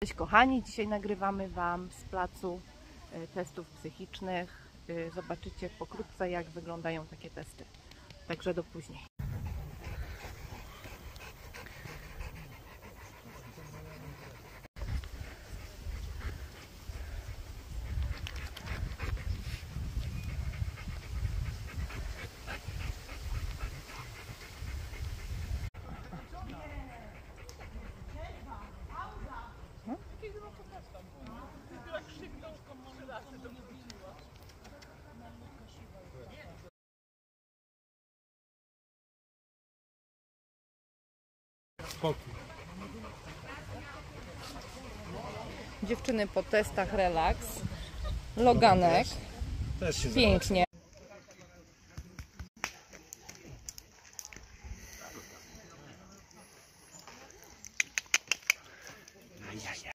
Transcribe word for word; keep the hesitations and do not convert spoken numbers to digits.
Cześć kochani, dzisiaj nagrywamy Wam z placu testów psychicznych. Zobaczycie pokrótce, jak wyglądają takie testy. Także do później. Spokój. Dziewczyny po testach relaks. Loganek. Też się Pięknie.